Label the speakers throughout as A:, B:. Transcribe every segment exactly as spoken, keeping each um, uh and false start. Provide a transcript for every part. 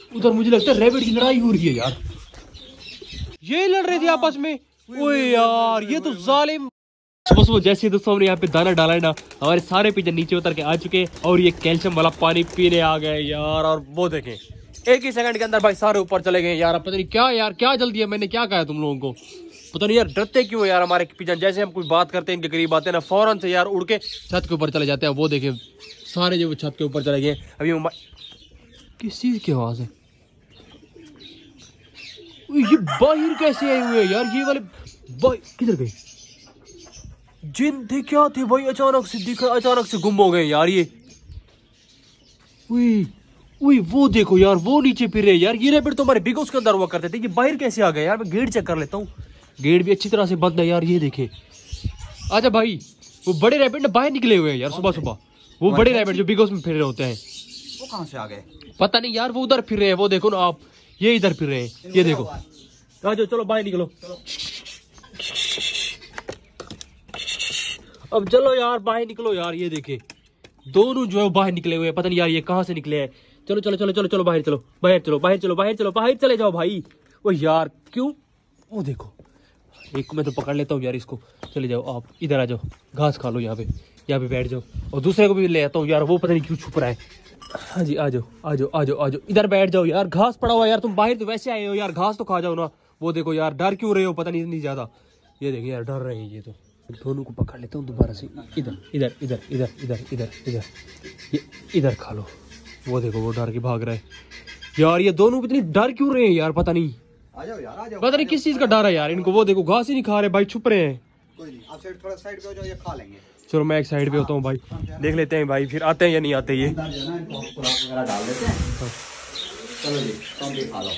A: उधर मुझे लगता है रैबिट की लड़ाई हो रही है यार। ये लड़ रहे थे आपस में। ओए यार ये तो जालिम। सुबह सुबह जैसे ही दोस्तों हमने यहाँ पे दाना डाला है ना, हमारे सारे पिजन नीचे उतर के आ चुके हैं और ये कैल्शियम वाला पानी पीने आ गए यार। और वो देखें एक ही सेकंड के अंदर भाई सारे ऊपर चले गए यार। पता नहीं क्या यार, क्या जल्दी है, मैंने क्या कहा तुम लोगों को, पता नहीं यार डरते क्यों यार हमारे पिजन। जैसे हम कोई बात करते हैं इनके करीब आते हैं ना, फौरन से यार उड़ के छत के ऊपर चले जाते हैं। वो देखें सारे जो छत के ऊपर चले गए। अभी किस चीज की आवाज है? ये बाहर कैसे आए हुए हैं यार? ये वाले किधर गए? जिन थे क्या थे भाई? अचानक से दिखा, अचानक से गुम हो गए यार ये। उई, उई, वो देखो यार वो नीचे फिर रहे यार। ये रैबिट तो हमारे बिग हाउस के अंदर हुआ करते थे, ये बाहर कैसे आ गए यार? मैं गेट चेक कर लेता हूँ। गेट भी अच्छी तरह से बंद है यार। ये देखे, आजा भाई। वो बड़े रैबिट ना बाहर निकले हुए हैं यार सुबह सुबह। वो बड़े रैबिट जो बिग हाउस में फिर रहे होते हैं,
B: वो कहाँ से आ गए
A: पता नहीं यार। वो उधर फिर रहे हैं, वो देखो ना आप, ये इधर फिर रहे हैं, ये देखो। आ जाओ चलो बाहर निकलो। अब चलो यार बाहर निकलो यार। ये देखे दोनों जो है बाहर निकले हुए हैं, पता नहीं यार ये कहाँ से निकले हैं। चलो चलो चलो चलो चलो बाहर चलो, बाहर चलो, बाहर चलो, बाहर चलो, बाहर चले जाओ भाई। वो यार क्यों? वो देखो एक को मैं तो पकड़ लेता हूँ यार इसको। चले जाओ आप, इधर आ जाओ, घास खा लो यहाँ पे, यहाँ पे बैठ जाओ। और दूसरे को भी ले आता हूँ यार, वो पता नहीं क्यों छुप रहा है। हाँ जी आ जाओ आ जाओ आ जाओ आ जाओ, इधर बैठ जाओ यार। घास पड़ा हुआ यार, तुम बाहर तो वैसे आए हो यार, घास तो खा जाओ ना। वो देखो यार डर क्यों रहे हो, पता नहीं इतनी ज्यादा। ये देखिए यार डर रहे हैं ये तो। दोनों को पकड़ लेता हूँ दोबारा से। इधर इधर इधर इधर इधर इधर इधर, ये इधर खा लो। वो देखो वो डर के भाग रहा है यार। ये दोनों इतनी डर क्यों रहे हैं यार, पता नहीं।
B: आ जाओ यार, आ जाओ,
A: पता नहीं किस चीज का डर है यार इनको। वो देखो घास ही नहीं खा रहे भाई, छुप रहे हैं।
B: कोई नहीं, आप साइड थोड़ा साइड पे हो जाओ, ये खा लेंगे।
A: चलो मैं एक साइड पे होता हूँ भाई, देख लेते हैं भाई फिर आते हैं या नहीं आते ये।
B: डाल देते हैं। चलो जी तुम भी खा लो।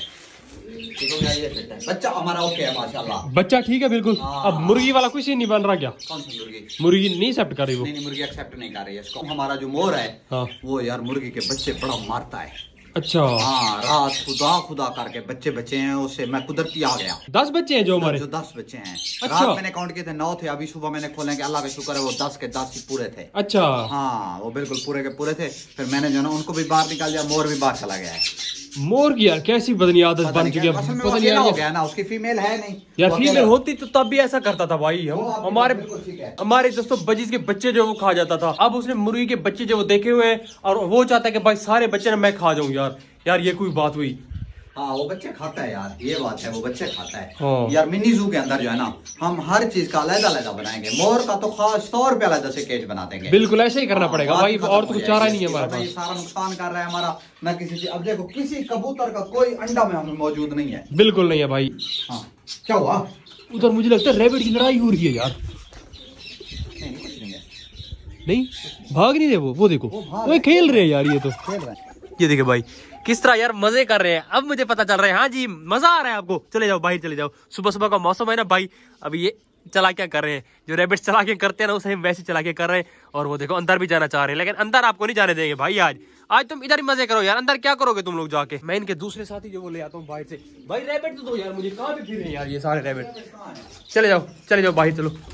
B: बच्चा हमारा ओके है माशाल्लाह।
A: बच्चा ठीक है बिल्कुल। अब मुर्गी वाला कुछ ही नहीं बन रहा क्या?
B: कौन सी मुर्गी?
A: मुर्गी नहीं एक्सेप्ट कर रही वो?
B: नहीं नहीं मुर्गी एक्सेप्ट नहीं कर रही है इसको। हमारा जो मोर है हाँ। वो यार मुर्गी के बच्चे बड़ा मारता है।
A: अच्छा
B: हाँ, रात खुदा खुदा करके बच्चे बच्चे हैं उससे मैं कुदरती आ गया।
A: दस बच्चे हैं जो हमारे?
B: जो दस बच्चे हैं।
A: अच्छा।
B: रात मैंने काउंट किए थे नौ थे, अभी सुबह मैंने खोले कि अल्लाह का शुक्र है वो दस के दस ही पूरे थे।
A: अच्छा
B: हाँ वो बिल्कुल पूरे के पूरे थे। फिर मैंने जो ना उनको भी बाहर निकाल दिया, मोर भी बाहर चला गया है।
A: मोर की यार कैसी बदनी आदत बन चुकी है।
B: असल में वो अकेला हो गया ना, उसकी फीमेल है नहीं
A: यार। फीमेल होती तो तब भी ऐसा करता था भाई। हम हमारे हमारे दोस्तों बजीज के बच्चे जो वो खा जाता था। अब उसने मुर्गी के बच्चे जो वो देखे हुए हैं और वो चाहता है कि भाई सारे बच्चे ना मैं खा जाऊं यार। यार ये कोई बात हुई?
B: हाँ वो बच्चे खाता है यार, ये बात है, वो बच्चे खाता है।
A: हाँ।
B: यार मिनी जू के अंदर जो है ना हम हर चीज का अलग अलग बनाएंगे। मोर का तो खास तौर पे अलग से केज बना देंगे।
A: बिल्कुल ऐसे ही करना पड़ेगा भाई, और तो कुछ चारा नहीं है हमारे पास।
B: सारा नुकसान कर रहा है हमारा ना किसी चीज। अब देखो किसी कबूतर का कोई अंडा में हमें मौजूद नहीं है।
A: बिल्कुल नहीं है भाई।
B: हाँ क्या हुआ?
A: उधर मुझे लगता है रैबिट की लड़ाई हो रही है यार।
B: नहीं कुछ नहीं है।
A: नहीं भाग नहीं रहे वो वो देखो वो खेल रहे हैं यार। ये तो
B: खेल रहे हैं।
A: ये देखे भाई किस तरह यार मजे कर रहे हैं। अब मुझे पता चल रहा है। हाँ जी मजा आ रहा है आपको। चले जाओ बाहर चले जाओ, सुबह सुबह का मौसम है ना भाई। अभी ये चला क्या कर रहे हैं, जो रैबिट चला के करते हैं ना उसे हम वैसे चला के कर रहे हैं। और वो देखो अंदर भी जाना चाह रहे हैं, लेकिन अंदर आपको नहीं जाने देंगे भाई। आज आज तुम इधर ही मजे करो यार। अंदर क्या करोगे तुम लोग जाके? मैं इनके दूसरे साथी जो वो ले आता हूँ बाहर से। भाई रैबिट तो दो यार मुझे, कहाँ पे फिर रहे हैं यार ये सारे रैबिट। चले जाओ चले जाओ बाहर चलो।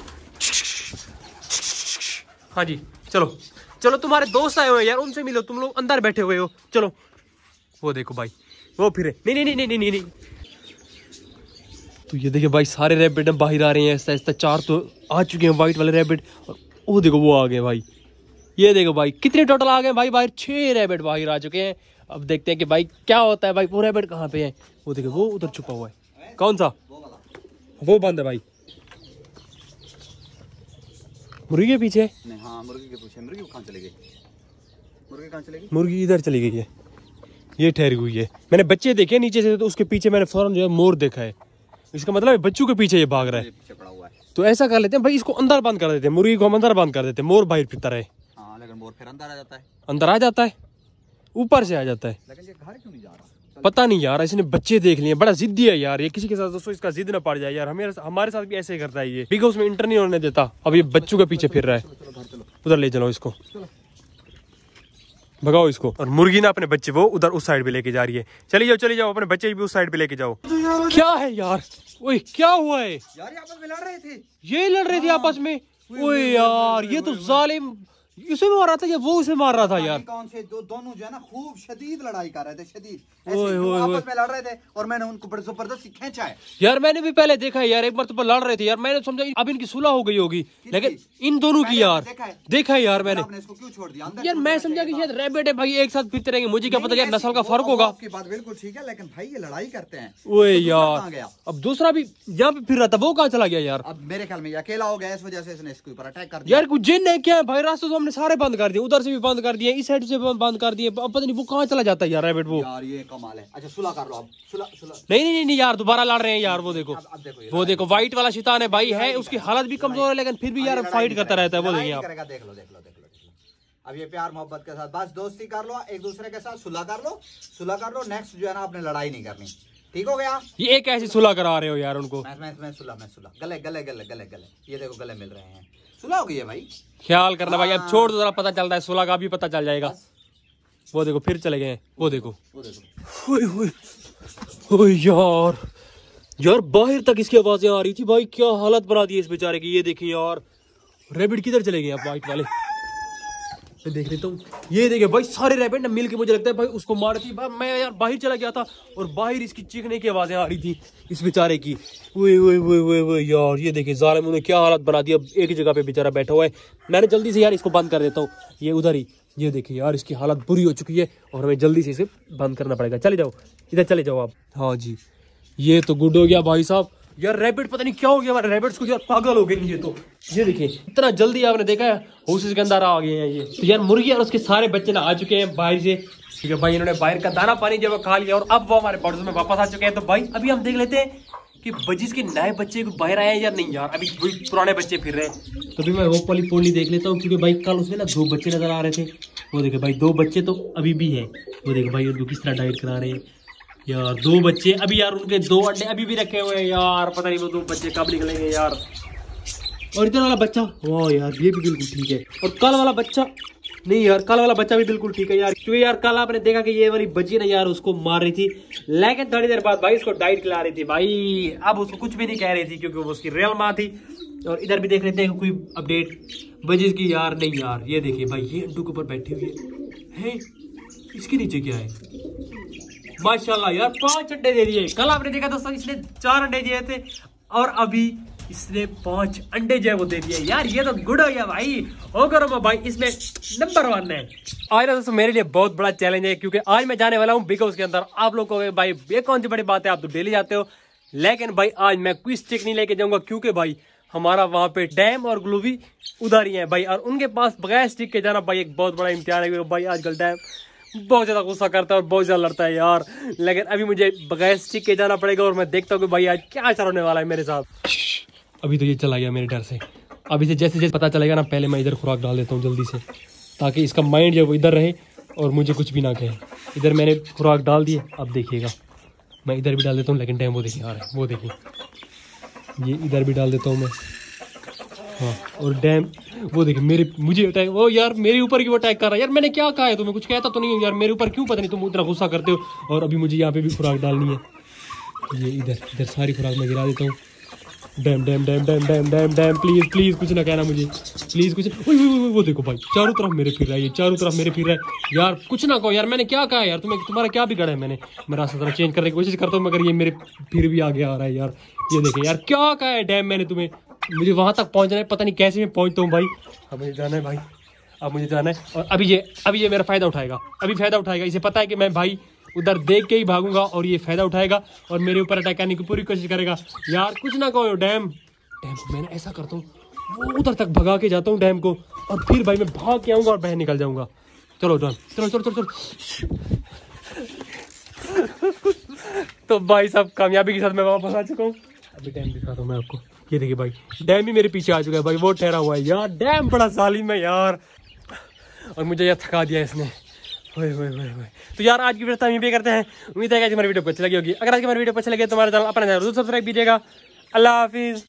A: हाँ जी चलो चलो, तुम्हारे दोस्त आए हुए हैं यार, उनसे मिलो। तुम लोग अंदर बैठे हुए हो, चलो। वो देखो भाई वो फिर नहीं नहीं नहीं नहीं नहीं नहीं। तो ये देखिए भाई सारे रैबिट बाहर आ रहे हैं ऐसा ऐसा। चार तो आ चुके हैं व्हाइट वाले रैबिट, और वो देखो वो आ गए भाई। ये देखो भाई कितने टोटल आ गए भाई बाहर। छह रैबिट बाहर आ चुके हैं। अब देखते हैं कि भाई क्या होता है भाई। वो रैबिट कहाँ पे है? वो देखो वो उधर छुपा हुआ है। कौन सा? वो बंद है भाई। मुर्गी के पीछे?
B: नहीं हाँ मुर्गी के पीछे। मुर्गी कहाँ चली गई? मुर्गी कहाँ चली गई?
A: मुर्गी इधर चली गई है, ये ठहरी हुई है। मैंने बच्चे देखे नीचे से, तो उसके पीछे मैंने फौरन जो है मोर देखा है। इसका मतलब है बच्चों के पीछे ये भाग रहा है।
B: पीछे पड़ा हुआ है।
A: तो ऐसा कर लेते हैं भाई, इसको अंदर बंद कर देते हैं। मुर्गी को हम अंदर बंद कर देते हैं, मोर बाहर फिरता रहे।
B: हाँ लेकिन मोर फिर अंदर आ जाता है।
A: अंदर आ जाता है, ऊपर से आ जाता है।
B: लेकिन ये घर क्यों नहीं जा रहा?
A: पता नहीं यार, इसने बच्चे देख लिए। बड़ा जिद्दी है यार ये। किसी के साथ दोस्तों इसका जिद ना पड़ जाए यार। हमें हमारे साथ भी ऐसे ही करता है ये। बिग हाउस में इंटर नहीं होने देता। अब ये बच्चों के पीछे फिर रहा है। उधर ले चलो इसको, भगाओ इसको। और मुर्गी ना अपने बच्चे वो उधर उस साइड पे लेके जा रही है। चली जाओ चली जाओ, अपने बच्चे भी उस साइड पे लेके जाओ। क्या है यार? ओए क्या हुआ है
B: यार? आपस में लड़ रहे थे।
A: ये लड़ रहे थे आपस में? ओए यार ये तो जालिम उसे मार रहा था या वो उसे मार रहा था यार?
B: कौन से दो, दोनों जो है ना खूब शदीद लड़ाई कर रहे थे, शदीद
A: ओए, ओए,
B: आपस में लड़ रहे थे और मैंने उनको बड़ी जबरदस्ती खींचा है।
A: यार मैंने भी पहले देखा है यार, एक बार तो लड़ रहे थे यार, मैंने समझा अब इनकी सुलह हो गई होगी, लेकिन इन दोनों की यार देखा है यार मैंने।
B: आपने इसको क्यों छोड़ दिया अंदर?
A: यार मैं समझा कि शायद रैबिट है भाई, एक साथ फिरते रहेंगे, मुझे क्या पता यार नस्ल का फर्क होगा।
B: आपकी बात बिल्कुल ठीक है, लेकिन भाई ये लड़ाई करते हैं।
A: ओए यार अब दूसरा भी जहाँ पे फिर रहा था वो कहाँ चला गया यार?
B: अब मेरे ख्याल में अकेला हो गया, इस वजह से इसने इसके ऊपर अटैक कर दिया।
A: यार कुछ जिन है क्या भाई? रास्ते तो हमने सारे बंद कर दिए, उधर से भी बंद कर दिए, इस साइड से बंद कर दिए, अब पता नहीं वो कहाँ चला जाता है यार रैबिट वो।
B: यार ये कमाल है। अच्छा सुलह कर लो अब, सुलह सुलह।
A: नहीं नहीं नहीं यार दोबारा लड़ रहे हैं यार, वो देखो
B: अब देखो
A: वो देखो व्हाइट वाला शैतान है भाई, है उसकी हालत भी कमजोर है लेकिन फिर भी यार फाइट करता रहता है, वो देखिए आप।
B: देख लो देख लो देख लो देख लो। अब ये प्यार मोहब्बत के साथ बस दोस्ती कर लो, एक दूसरे के साथ सुलह कर लो, सुलह कर लो। नेक्स्ट जो है ना आपने लड़ाई नहीं करनी, ठीक हो गया?
A: ये एक ऐसी सुलह करा रहे हो यार उनको।
B: मैं मैं मैं सुलह मैं सुलह गले गले गले गले गले, ये देखो गले मिल रहे हैं, सुलह हो गई है भाई।
A: ख्याल करना भाई, अब छोड़ दो जरा, पता चलता है सुलह का भी पता चल जाएगा। वो देखो फिर चले गए, वो देखो
B: वो देखो।
A: ओए ओए ओए यार यार बाहर तक इसकी आवाजें आ रही थी भाई, क्या हालत बना दी इस बेचारे की। ये देखिए यार रैबिट किधर चले गए आप व्हाइट वाले, मैं देख लेता हूँ। ये देखिए भाई सारे रैबिट ना मिल के मुझे लगता है भाई उसको मार थी भाई। मैं यार बाहर चला गया था और बाहर इसकी चीखने की आवाजें आ रही थी इस बेचारे की। ओए ओए ओए ओए ओए यार ये देखिए जालिम ने क्या हालत बना दी, अब एक ही जगह पे बेचारा बैठा हुआ है। मैंने जल्दी से यार इसको बंद कर देता हूँ, ये उधर ही। ये देखिए यार इसकी हालत बुरी हो चुकी है और हमें जल्दी से इसे बंद करना पड़ेगा। चले जाओ इधर, चले जाओ आप। हाँ जी ये तो गुड हो गया भाई साहब। यार रैबिट पता नहीं क्या हो गया हमारे रैबिट्स को यार, पागल हो गए ये तो। ये देखिए इतना जल्दी आपने देखा है हाउसेस के अंदर आ गए हैं ये। तो यार मुर्गी और उसके सारे बच्चे ना आ चुके हैं बाहर से, क्योंकि भाई इन्होंने बाहर का दाना पानी जब खा लिया और अब वो हमारे बर्ड्स में वापस आ चुके हैं। तो भाई अभी हम देख लेते हैं कि बजिस के नए बच्चे बाहर आए हैं या नहीं यार, अभी वही पुराने बच्चे फिर रहे हैं। तो अभी मैं वो वाली पोली देख लेता हूँ, क्योंकि भाई कल उसमें ना दो बच्चे नजर आ रहे थे। वो देखो भाई दो बच्चे तो अभी भी है, वो देखो भाई उनको किस तरह डाइट करा रहे हैं यार। दो बच्चे अभी यार, उनके दो अंडे अभी भी रखे हुए हैं यार, पता नहीं वो दो बच्चे कब निकलेंगे यार। और इधर वाला बच्चा वाह यार ये भी बिल्कुल ठीक है, और कल वाला बच्चा नहीं यार, कल वाला बच्चा भी बिल्कुल ठीक है यार। क्योंकि यार कल आपने देखा कि ये वाली बच्ची ना यार उसको मार रही थी, लेकिन थोड़ी देर बाद भाई उसको डाइट खिला रही थी भाई। अब उसको कुछ भी नहीं कह रही थी क्योंकि वो उसकी रियल माँ थी। और इधर भी देख लेते हैं कोई अपडेट बजिस की यार। नहीं यार ये देखिए भाई ये अंडों के ऊपर बैठी हुई है, इसके नीचे क्या है? माशाल्लाह यार पांच अंडे दे दिए। कल आपने देखा दोस्तों इसने चार अंडे दिए थे और अभी इसने पांच अंडे जो है वो दे दिए यार। ये तो गुड हो गया भाई, हो करो भाई इसमें नंबर वन है। आज ना दोस्तों मेरे लिए बहुत बड़ा चैलेंज है, क्योंकि आज मैं जाने वाला हूँ बिग हाउस के अंदर। आप लोग को भाई ये कौन सी बड़ी बात है, आप तो डेली जाते हो, लेकिन भाई आज मैं क्विज स्टिक नहीं लेके जाऊंगा, क्योंकि भाई हमारा वहां पे डैम और ग्लूवी उधर ही है भाई, और उनके पास बगैर स्टिक के जाना भाई एक बहुत बड़ा इम्तिहान है। भाई आजकल डैम बहुत ज्यादा गुस्सा करता है और बहुत ज्यादा लड़ता है यार, लेकिन अभी मुझे बगैर स्टिक के जाना पड़ेगा और मैं देखता हूँ कि भाई आज क्या चलने वाला है मेरे साथ। अभी तो ये चला गया मेरे डर से। अभी से जैसे जैसे पता चलेगा ना, पहले मैं इधर खुराक डाल देता हूँ जल्दी से, ताकि इसका माइंड जो वो इधर रहे और मुझे कुछ भी ना कहे। इधर मैंने खुराक डाल दी है, अब देखिएगा मैं इधर भी डाल देता हूँ, लेकिन डैम वो देखिए आ रहा है, वो देखिए ये इधर भी डाल देता हूँ मैं। हाँ और डैम वो देखिए मेरे मुझे अटैक, वो यार मेरे ऊपर क्यों अटैक कर रहा है यार? मैंने क्या कहा है तुम्हें? कुछ कहता तो नहीं है यार, मेरे ऊपर क्यों पता नहीं तुम उतना गुस्सा करते हो। और अभी मुझे यहाँ पे भी खुराक डालनी है, ये इधर इधर सारी खुराक मैं गिरा देता हूँ। Damn damn damn damn damn damn damn please please कुछ ना कहना मुझे, प्लीज कुछ। वो, वो, वो देखो भाई चारों तरफ मेरे फिर रहा है, ये चारों तरफ मेरे फिर रहा है यार। कुछ ना कहो यार, मैंने क्या कहा यार तुम्हें? तुम्हारा क्या बिगड़ा है? मैंने मैं रास्ता थोड़ा चेंज करने की कोशिश करता हूँ, मगर ये मेरे फिर भी आगे आ रहा है यार। ये देखे यार क्या कहा है डैम मैंने तुम्हें? मुझे वहां तक पहुंचना है, पता नहीं कैसे मैं पहुंचता हूँ भाई। अब मुझे जाना है भाई, अब मुझे जाना है। और अभी ये अभी ये मेरा फायदा उठाएगा, अभी फायदा उठाएगा। इसे पता है कि मैं भाई उधर देख के ही भागूंगा और ये फायदा उठाएगा और मेरे ऊपर अटैक करने की पूरी कोशिश करेगा यार। कुछ ना कहो डैम। डैम को मैंने ऐसा करता हूँ, वो उधर तक भगा के जाता हूँ डैम को, और फिर भाई मैं भाग के आऊंगा और बाहर निकल जाऊंगा। चलो डन, चलो चलो चलो चलो। तो भाई साहब कामयाबी के साथ मैं वापस आ चुका हूँ। अभी डैम दिखाता हूँ मैं आपको, ये देखिए भाई डैम भी मेरे पीछे आ चुका है भाई, वो ठहरा हुआ है यार। डैम बड़ा जालिम है यार, और मुझे यार थका दिया इसने। ओए ओए ओए ओए। तो यार आज की वीडियो हम यहीं पे करते हैं। उम्मीद है कि हमारी वीडियो को अच्छी लगी होगी। अगर आज की हमारी वीडियो को अच्छी लगे तो हमारे चैनल अपना चैनल जरूर सब्सक्राइब कीजिएगा। अल्लाह हाफिज।